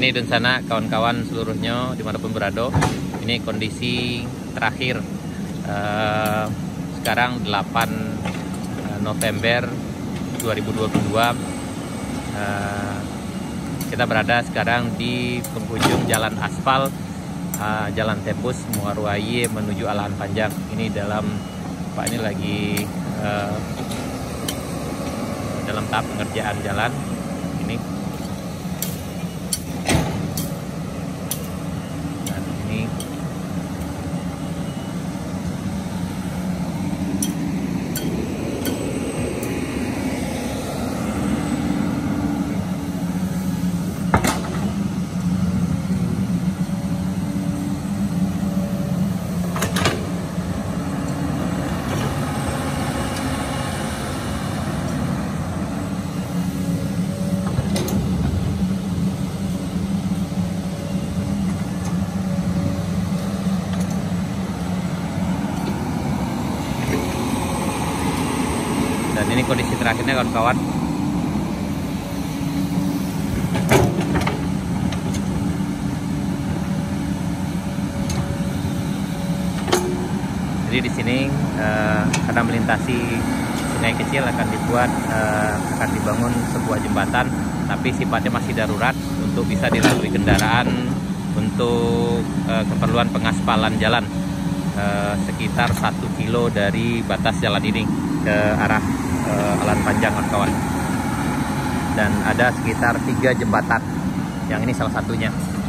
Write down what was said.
Ini dan sana kawan-kawan seluruhnya dimanapun berada. Ini kondisi terakhir sekarang 8 November 2022. Kita berada sekarang di penghujung jalan aspal, Jalan Tembus Muarwaye menuju Alahan Panjang. Ini Pak ini lagi dalam tahap pengerjaan jalan ini. Dan ini ini kondisi terakhirnya kawan-kawan. Jadi di sini karena melintasi sungai kecil akan dibangun sebuah jembatan, tapi sifatnya masih darurat untuk bisa dilalui kendaraan untuk keperluan pengaspalan jalan sekitar 1 kilo dari batas jalan ini ke arah Alahan Panjang kawan-kawan. Dan ada sekitar 3 jembatan, yang ini salah satunya.